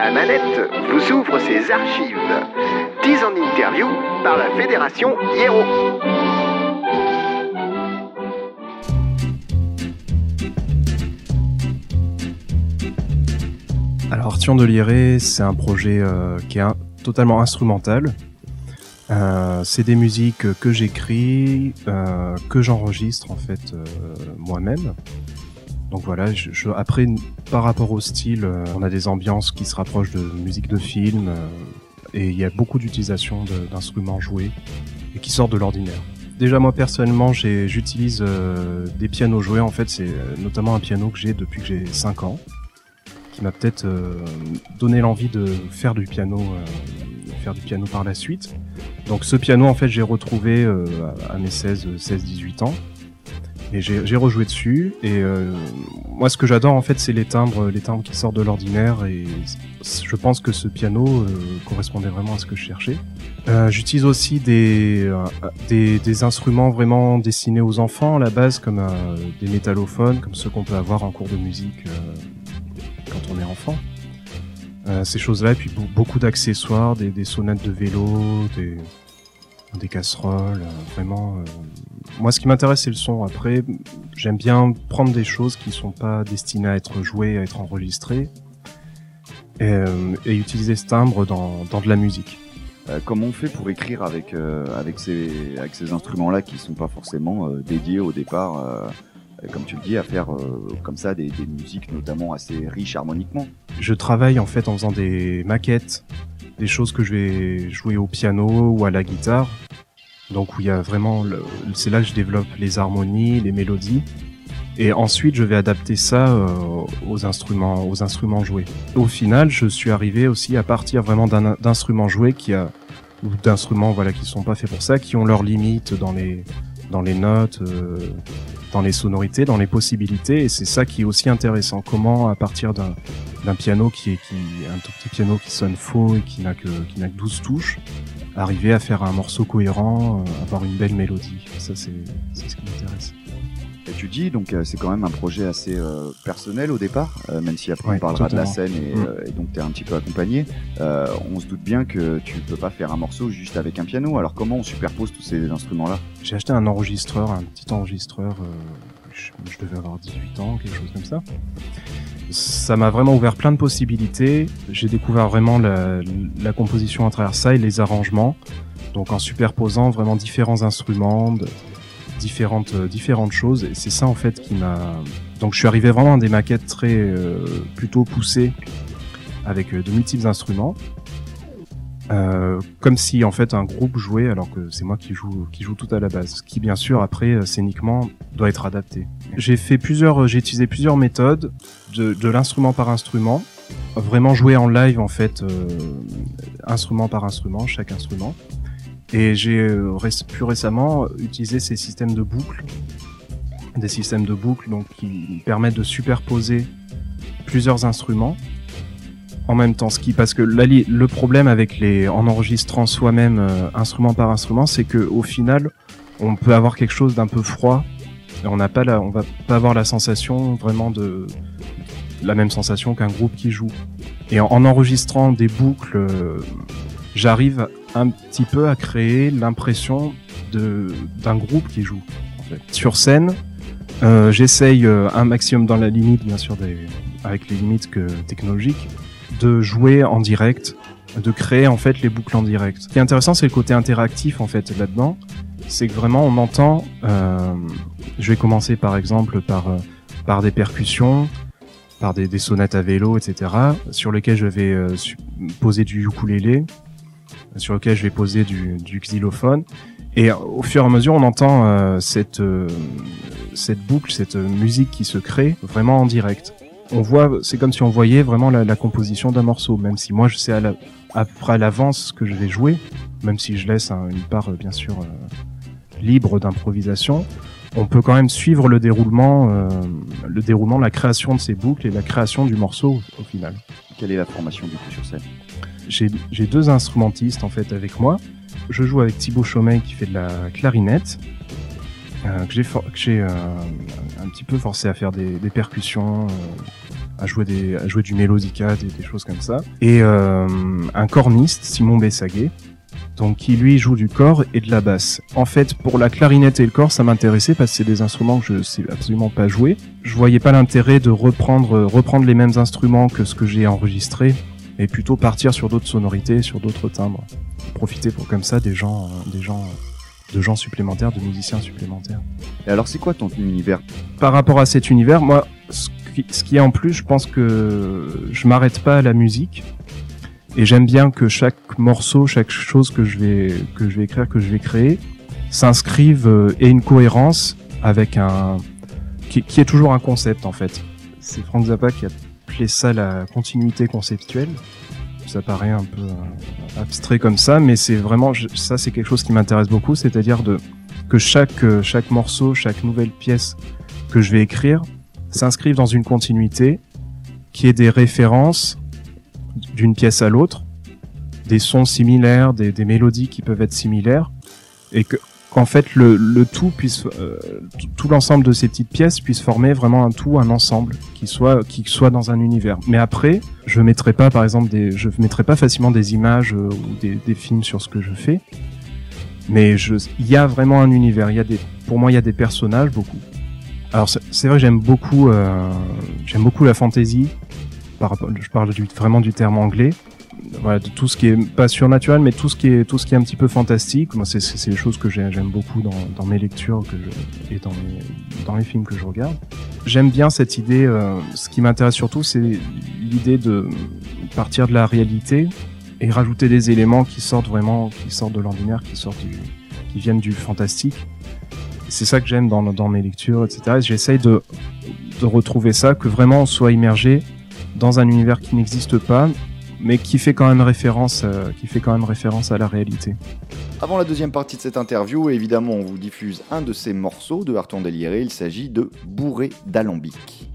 La manette vous ouvre ses archives. 10 ans d'interview par la Fédération Hiero. Alors Artion de Lieré, c'est un projet qui est totalement instrumental. C'est des musiques que j'écris, que j'enregistre en fait moi-même. Donc voilà, après par rapport au style, on a des ambiances qui se rapprochent de musique de film et il y a beaucoup d'utilisation d'instruments joués et qui sortent de l'ordinaire. Déjà moi personnellement, j'utilise des pianos joués. En fait, c'est notamment un piano que j'ai depuis que j'ai 5 ans, qui m'a peut-être donné l'envie de faire du piano par la suite. Donc ce piano en fait j'ai retrouvé à mes 16-18 ans et j'ai rejoué dessus et moi ce que j'adore en fait c'est les timbres qui sortent de l'ordinaire et je pense que ce piano correspondait vraiment à ce que je cherchais. J'utilise aussi des instruments vraiment destinés aux enfants à la base comme des métallophones comme ceux qu'on peut avoir en cours de musique quand on est enfant. Ces choses-là, et puis beaucoup d'accessoires, des sonnettes de vélo, des casseroles, vraiment. Moi, ce qui m'intéresse, c'est le son. Après, j'aime bien prendre des choses qui sont pas destinées à être jouées, à être enregistrées, et utiliser ce timbre dans de la musique. Comment on fait pour écrire avec ces instruments-là qui sont pas forcément dédiés au départ comme tu le dis, à faire comme ça des musiques notamment assez riches harmoniquement. Je travaille en fait en faisant des maquettes, des choses que je vais jouer au piano ou à la guitare. Donc où il y a vraiment, c'est là que je développe les harmonies, les mélodies. Et ensuite je vais adapter ça aux instruments joués. Au final, je suis arrivé aussi à partir vraiment d'instruments joués ou d'instruments voilà qui sont pas faits pour ça, qui ont leurs limites dans les notes, dans les sonorités, dans les possibilités, et c'est ça qui est aussi intéressant. Comment, à partir d'un piano qui est un tout petit piano qui sonne faux et qui n'a que 12 touches, arriver à faire un morceau cohérent, avoir une belle mélodie. Ça, c'est ce qui m'intéresse. Et tu dis, donc c'est quand même un projet assez personnel au départ, même si après on parlera totalement. de la scène et donc tu es un petit peu accompagné. On se doute bien que tu peux pas faire un morceau juste avec un piano. Alors comment on superpose tous ces instruments-là ? J'ai acheté un petit enregistreur, je devais avoir 18 ans, quelque chose comme ça. Ça m'a vraiment ouvert plein de possibilités. J'ai découvert vraiment la composition à travers ça et les arrangements. Donc en superposant vraiment différents instruments, différentes choses, et c'est ça en fait qui m'a... Donc je suis arrivé vraiment à des maquettes plutôt poussées avec de multiples instruments, comme si en fait un groupe jouait alors que c'est moi qui joue tout à la base, ce qui bien sûr après scéniquement doit être adapté. J'ai utilisé plusieurs méthodes de l'instrument par instrument, vraiment jouer en live en fait, instrument par instrument, chaque instrument. Et j'ai plus récemment utilisé ces systèmes de boucles, donc qui permettent de superposer plusieurs instruments en même temps. Parce que le problème avec en enregistrant soi-même instrument par instrument, c'est que au final, on peut avoir quelque chose d'un peu froid. Et on va pas avoir la sensation vraiment la même sensation qu'un groupe qui joue. Et en enregistrant des boucles, j'arrive un petit peu à créer l'impression d'un groupe qui joue. En fait. Sur scène, j'essaye un maximum dans la limite, bien sûr, avec les limites technologiques, de jouer en direct, de créer en fait les boucles en direct. Ce qui est intéressant, c'est le côté interactif en fait là-dedans. C'est que vraiment on entend. Je vais commencer par exemple par des percussions, par des sonnettes à vélo, etc. Sur lesquelles je vais poser du ukulélé, sur lequel je vais poser du xylophone, et au fur et à mesure on entend cette boucle, cette musique qui se crée vraiment en direct. C'est comme si on voyait vraiment la composition d'un morceau, même si moi je sais après à l'avance ce que je vais jouer, même si je laisse une part bien sûr libre d'improvisation. On peut quand même suivre le déroulement, la création de ces boucles et la création du morceau au final. Quelle est la formation du coup sur scène ? J'ai 2 instrumentistes en fait avec moi. Je joue avec Thibaut Chaumet qui fait de la clarinette que j'ai un petit peu forcé à faire des percussions, à jouer du mélodica, des choses comme ça. Et un corniste, Simon Bessaguet, donc qui lui joue du cor et de la basse. En fait, pour la clarinette et le cor, ça m'intéressait parce que c'est des instruments que je sais absolument pas jouer. Je voyais pas l'intérêt de reprendre les mêmes instruments que ce que j'ai enregistré, et plutôt partir sur d'autres sonorités, sur d'autres timbres. Profiter pour comme ça de gens supplémentaires, de musiciens supplémentaires. Et alors, c'est quoi ton univers? Par rapport à cet univers, moi, ce qui est en plus, je pense que je m'arrête pas à la musique. Et j'aime bien que chaque morceau, chaque chose que je vais écrire, que je vais créer, s'inscrive ait une cohérence avec qui est toujours un concept en fait. C'est Frank Zappa qui a appelé ça la continuité conceptuelle. Ça paraît un peu abstrait comme ça, mais c'est vraiment ça, c'est quelque chose qui m'intéresse beaucoup, c'est-à-dire que chaque morceau, chaque nouvelle pièce que je vais écrire s'inscrive dans une continuité, qui ait des références d'une pièce à l'autre, des sons similaires, des mélodies qui peuvent être similaires, et qu'en fait le tout puisse tout l'ensemble de ces petites pièces puisse former vraiment un tout, un ensemble qui soit dans un univers. Mais après, je mettrai pas facilement des images ou des films sur ce que je fais, mais il y a vraiment un univers. Pour moi, il y a des personnages, beaucoup. Alors c'est vrai que j'aime beaucoup la fantasy. Je parle vraiment du terme anglais. Voilà, de tout ce qui est pas surnaturel, mais tout ce qui est un petit peu fantastique. Moi, c'est les choses que j'aime beaucoup dans mes lectures et dans les films que je regarde. J'aime bien cette idée. Ce qui m'intéresse surtout, c'est l'idée de partir de la réalité et rajouter des éléments qui sortent de l'ordinaire, qui viennent du fantastique. C'est ça que j'aime dans mes lectures, etc. Et j'essaye de retrouver ça, que vraiment on soit immergé dans un univers qui n'existe pas, mais qui fait quand même référence à la réalité. Avant la deuxième partie de cette interview, évidemment, on vous diffuse un de ces morceaux de Arton Déliré. Il s'agit de Bourré d'alambic.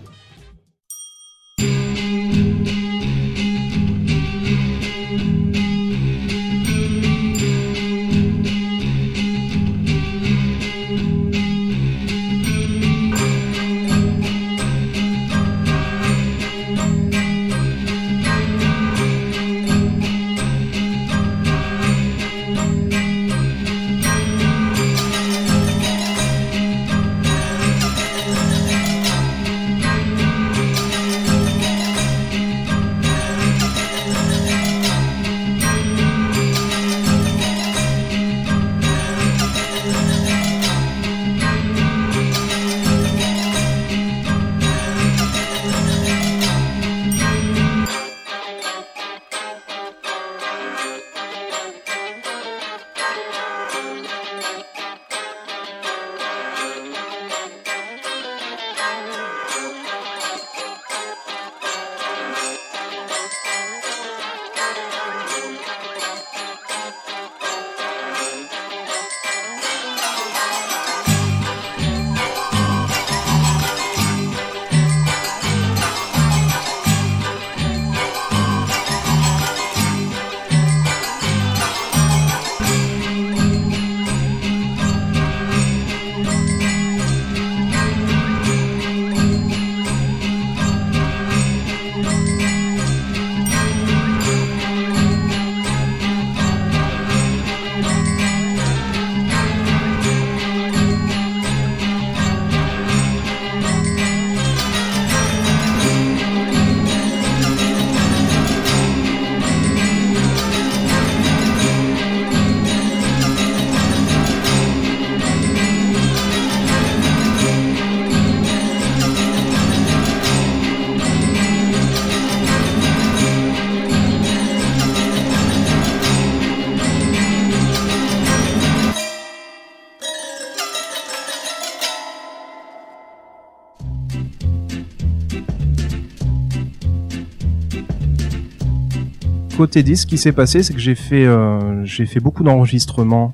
Côté disque, ce qui s'est passé, c'est que j'ai fait beaucoup d'enregistrements.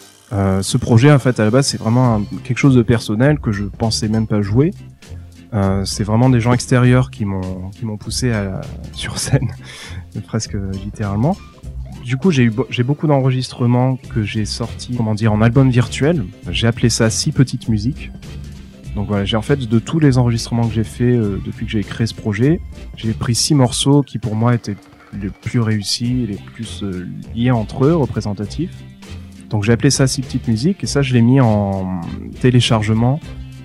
Ce projet, en fait, à la base, c'est vraiment quelque chose de personnel que je pensais même pas jouer. C'est vraiment des gens extérieurs qui m'ont poussé sur scène, presque littéralement. du coup, j'ai beaucoup d'enregistrements que j'ai sortis, en album virtuel. J'ai appelé ça 6 petites musiques. Donc voilà, j'ai en fait de tous les enregistrements que j'ai fait depuis que j'ai créé ce projet, j'ai pris 6 morceaux qui pour moi étaient les plus réussis, les plus liés entre eux, représentatifs. Donc j'ai appelé ça 6 petites musiques et ça je l'ai mis en téléchargement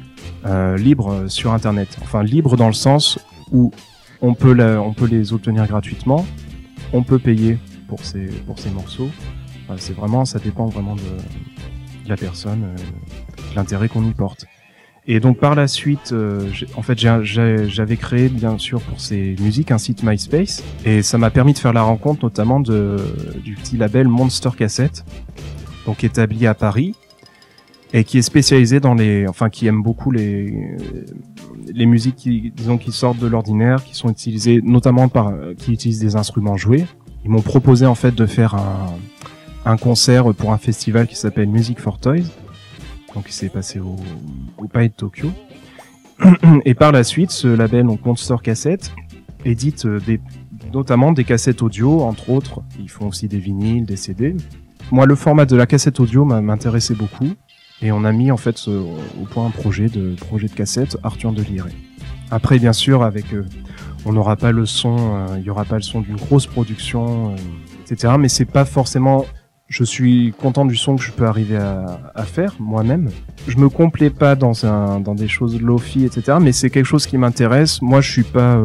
libre sur internet. Enfin libre dans le sens où on peut les obtenir gratuitement, on peut payer pour ces morceaux. Enfin, c'est vraiment, ça dépend vraiment de la personne, de l'intérêt qu'on y porte. Et donc par la suite, j'avais créé bien sûr pour ces musiques un site MySpace et ça m'a permis de faire la rencontre notamment du petit label Monster Cassette, donc établi à Paris et qui est spécialisé qui aime beaucoup les musiques qui sortent de l'ordinaire, qui sont utilisées notamment qui utilisent des instruments joués. Ils m'ont proposé en fait de faire un concert pour un festival qui s'appelle Music for Toys. Donc il s'est passé au Palais de Tokyo. Et par la suite, ce label, donc Monster Cassette, édite notamment des cassettes audio, entre autres. Ils font aussi des vinyles, des CD. Moi, le format de la cassette audio m'intéressait beaucoup. Et on a mis en fait au point un projet de cassette Arthur de Liré. Après, bien sûr, on n'aura pas le son, il y aura pas le son d'une grosse production, etc. Mais c'est pas forcément. Je suis content du son que je peux arriver à faire moi-même. Je me complais pas dans des choses lo-fi, etc. Mais c'est quelque chose qui m'intéresse. Moi, je suis pas,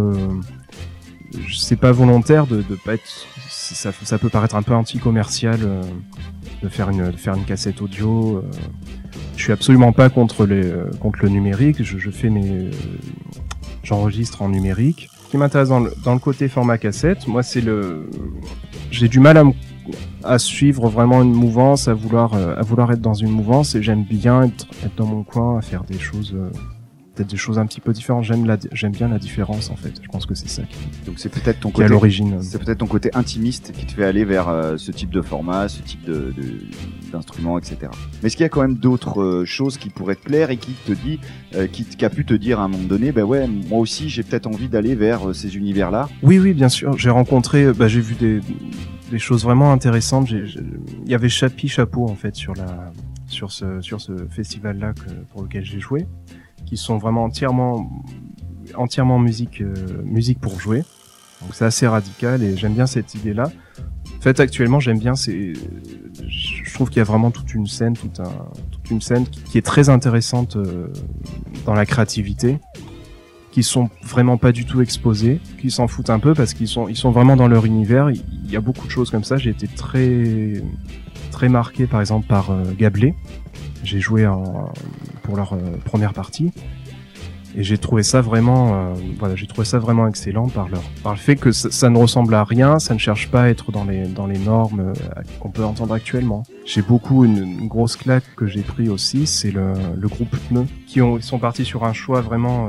c'est pas volontaire de pas être. Ça peut paraître un peu anti-commercial de faire une cassette audio. Je suis absolument pas contre le numérique. J'enregistre en numérique. Ce qui m'intéresse dans le côté format cassette, moi, j'ai du mal à suivre vraiment une mouvance, à vouloir être dans une mouvance, et j'aime bien être dans mon coin, à faire des choses, peut-être des choses un petit peu différentes. J'aime bien la différence en fait. Je pense que c'est ça donc c'est peut-être ton côté à l'origine. C'est peut-être ton côté intimiste qui te fait aller vers ce type de format, ce type d'instrument, etc. Mais est-ce qu'il y a quand même d'autres choses qui pourraient te plaire et qui te dit, qui a pu te dire à un moment donné, ouais, moi aussi j'ai peut-être envie d'aller vers ces univers-là. Oui, bien sûr. J'ai rencontré, j'ai vu des choses vraiment intéressantes. Il y avait Chapeau en fait sur ce festival-là pour lequel j'ai joué, qui sont vraiment entièrement musique pour jouer. Donc c'est assez radical et j'aime bien cette idée-là. En fait, actuellement, j'aime bien je trouve qu'il y a vraiment toute une scène qui est très intéressante dans la créativité, qui sont vraiment pas du tout exposés, qui s'en foutent un peu parce qu'ils sont vraiment dans leur univers. Il y a beaucoup de choses comme ça. J'ai été très très marqué par exemple par Gablé. J'ai joué pour leur première partie et j'ai trouvé ça vraiment excellent par le fait que ça ne ressemble à rien, ça ne cherche pas à être dans les normes qu'on peut entendre actuellement. J'ai une grosse claque que j'ai pris aussi, c'est le groupe Pneu qui sont partis sur un choix vraiment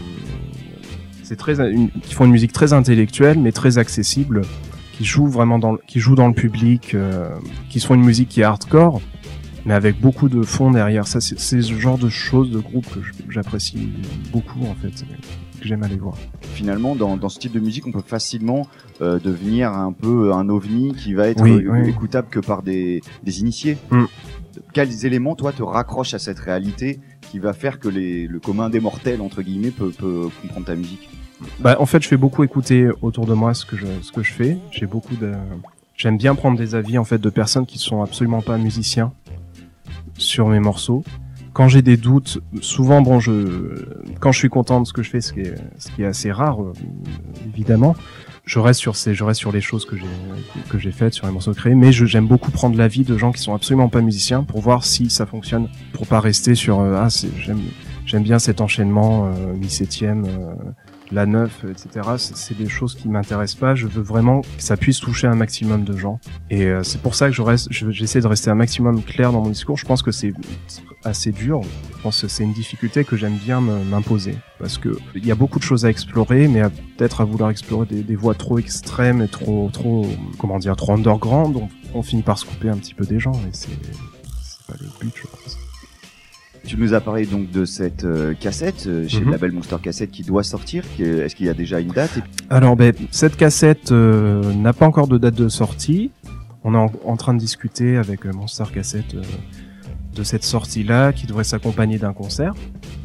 qui font une musique très intellectuelle mais très accessible, qui jouent dans le public, qui font une musique qui est hardcore mais avec beaucoup de fond derrière. Ça, c'est ce genre de choses, de groupe que j'apprécie beaucoup en fait, que j'aime aller voir. Finalement, dans ce type de musique, on peut facilement devenir un peu un ovni qui va être écoutable que par des initiés. Quels éléments, toi, te raccrochent à cette réalité qui va faire que le commun des mortels, entre guillemets, peut comprendre ta musique? En fait, je fais beaucoup écouter autour de moi ce que je fais. J'aime bien prendre des avis en fait de personnes qui sont absolument pas musiciens sur mes morceaux. Quand j'ai des doutes, souvent quand je suis content de ce que je fais, ce qui est assez rare évidemment, je reste sur les choses que j'ai faites, sur les morceaux créés, mais j'aime beaucoup prendre l'avis de gens qui sont absolument pas musiciens pour voir si ça fonctionne, pour pas rester sur j'aime bien cet enchaînement mi-septième, la 9, etc. C'est des choses qui m'intéressent pas. Je veux vraiment que ça puisse toucher un maximum de gens. Et c'est pour ça que j'essaie de rester un maximum clair dans mon discours. Je pense que c'est assez dur. Je pense que c'est une difficulté que j'aime bien m'imposer. Parce que il y a beaucoup de choses à explorer, mais peut-être à vouloir explorer des voies trop extrêmes et trop underground, on finit par se couper un petit peu des gens. Et c'est pas le but, je pense. Tu nous as parlé donc de cette cassette chez le label Monster Cassette qui doit sortir. Est-ce qu'il y a déjà une date? Alors, cette cassette n'a pas encore de date de sortie. On est en train de discuter avec Monster Cassette de cette sortie-là qui devrait s'accompagner d'un concert.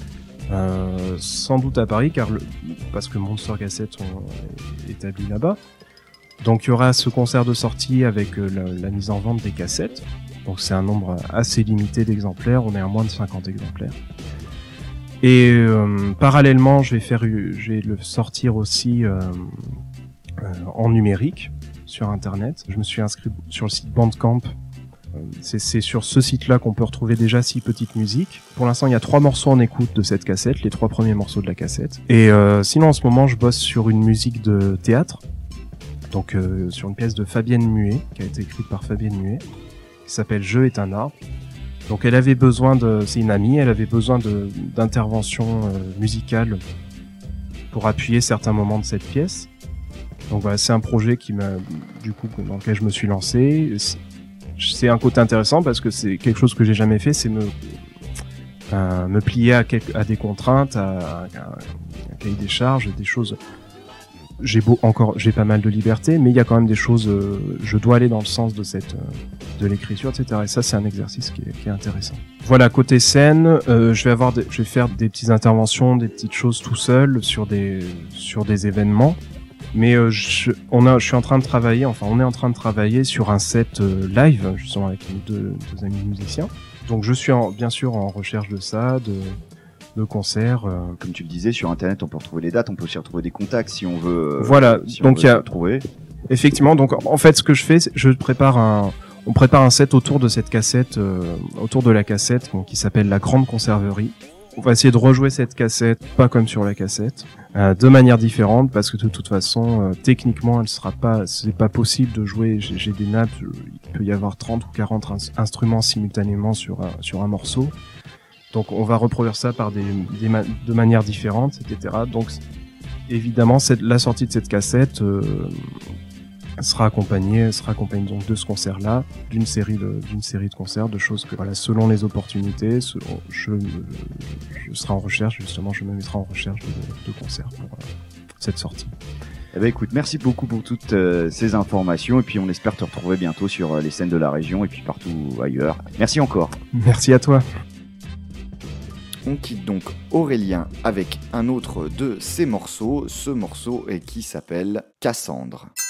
Sans doute à Paris, parce que Monster Cassette est établi là-bas. Donc il y aura ce concert de sortie avec la mise en vente des cassettes. Donc c'est un nombre assez limité d'exemplaires, on est à moins de 50 exemplaires. Et parallèlement, je vais le sortir aussi en numérique sur internet. Je me suis inscrit sur le site Bandcamp. C'est sur ce site-là qu'on peut retrouver déjà 6 petites musiques. Pour l'instant, il y a 3 morceaux en écoute de cette cassette, les 3 premiers morceaux de la cassette. Et sinon, en ce moment, je bosse sur une musique de théâtre, donc sur une pièce de Fabienne Muet, qui a été écrite par Fabienne Muet, qui s'appelle Jeu est un art. Donc elle avait besoin c'est une amie, elle avait besoin d'intervention musicale pour appuyer certains moments de cette pièce. Donc voilà, c'est un projet dans lequel je me suis lancé. C'est un côté intéressant parce que c'est quelque chose que j'ai jamais fait, c'est me plier à des contraintes, à un cahier des charges, des choses. J'ai pas mal de liberté, mais il y a quand même des choses. Je dois aller dans le sens de l'écriture, etc. Et ça, c'est un exercice qui est intéressant. Voilà, côté scène, je vais faire des petites interventions, des petites choses tout seul sur des événements. Mais on est en train de travailler sur un set live, justement avec mes deux amis musiciens. Donc je suis bien sûr en recherche de ça, de concerts. Comme tu le disais, sur Internet, on peut retrouver les dates, on peut aussi retrouver des contacts si on veut. Voilà, donc il y a trouver. Effectivement. Donc en fait, ce que je fais, on prépare un set autour de cette cassette, autour de la cassette, qui s'appelle La Grande Conserverie. On va essayer de rejouer cette cassette, pas comme sur la cassette, de manière différente, parce que de toute façon, techniquement, c'est pas possible de jouer. J'ai des nappes, il peut y avoir 30 ou 40 instruments simultanément sur un morceau. Donc on va reproduire ça de manière différente, etc. Donc évidemment, la sortie de cette cassette sera accompagnée donc de ce concert-là, d'une série de concerts, de choses que selon les opportunités, je serai en recherche, justement, je me mettrai en recherche de concerts pour cette sortie. Eh ben écoute, merci beaucoup pour toutes ces informations et puis on espère te retrouver bientôt sur les scènes de la région et puis partout ailleurs. Merci encore. Merci à toi. On quitte donc Aurélien avec un autre de ses morceaux, ce morceau qui s'appelle Cassandre.